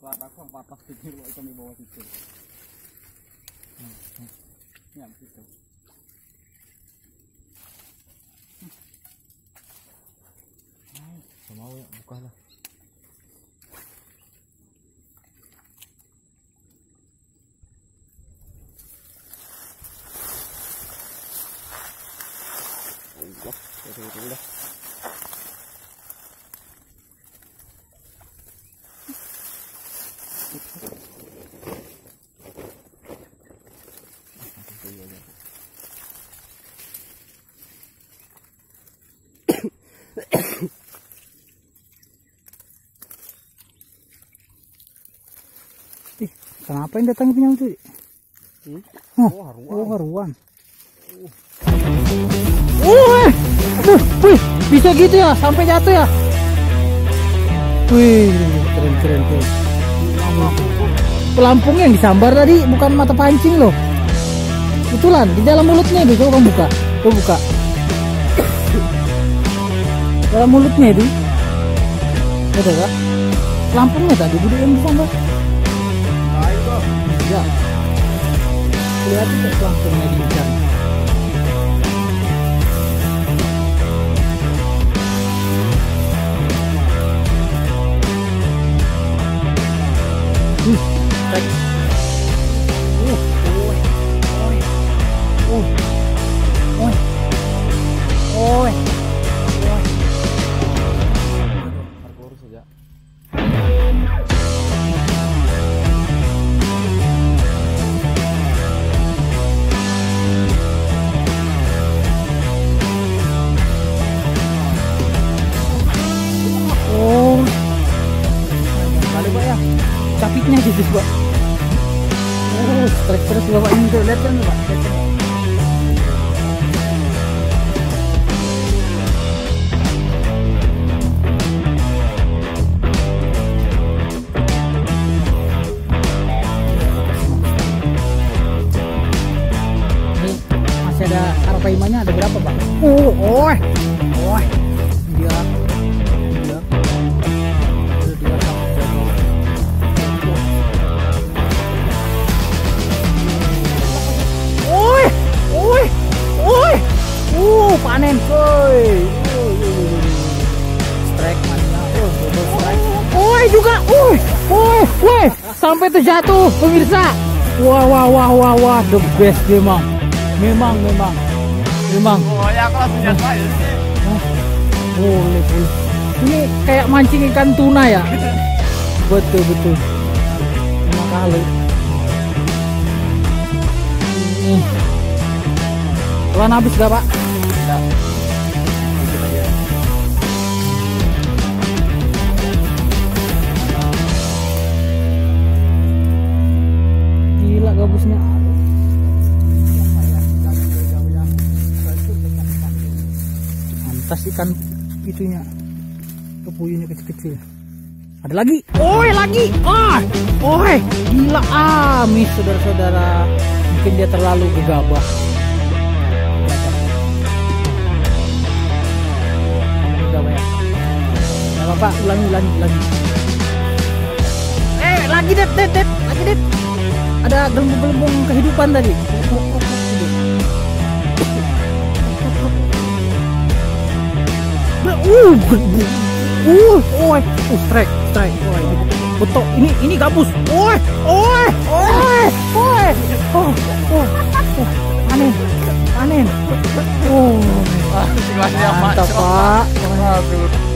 aku patah pikir ikan di bawah situ. Ya, gitu. Mau ya, buka lah. Allah, udah. Kenapa yang datang punya itu? Haruan. Wih, bisa gitu ya, sampai jatuh ya. Wih, keren tuh. Pelampung yang disambar tadi bukan mata pancing loh. Itulah di dalam mulutnya itu, coba buka. Coba buka. Dalam mulutnya itu. Ada kak? Pelampungnya tadi budek yang disambar. Ya, kelihatan kok pelampungnya di ikan. Capitnya gitu Pak. Strike terus Bapak ini tuh, lihat kan Pak. Ini masih ada karpaimanya, ada berapa Pak? Panen coy. Strike mania. Double strike. Juga. Sampai terjatuh pemirsa. Wah, the best memang. Oh ya, aku langsung jatuh aja sih. Boleh. Ini kayak mancing ikan tuna ya. Betul. Lima kali. Tuan habis gak Pak? Gila gabusnya. Mantas ikan itunya, kepuyuhnya kecil-kecil. Ada lagi. Lagi. Gila amis saudara-saudara. Mungkin dia terlalu gegabah. Pak, ulangi. Lagi det. Ada gelembung kehidupan tadi. Strike. Betul. Ini gabus. Panen. Mantap Pak.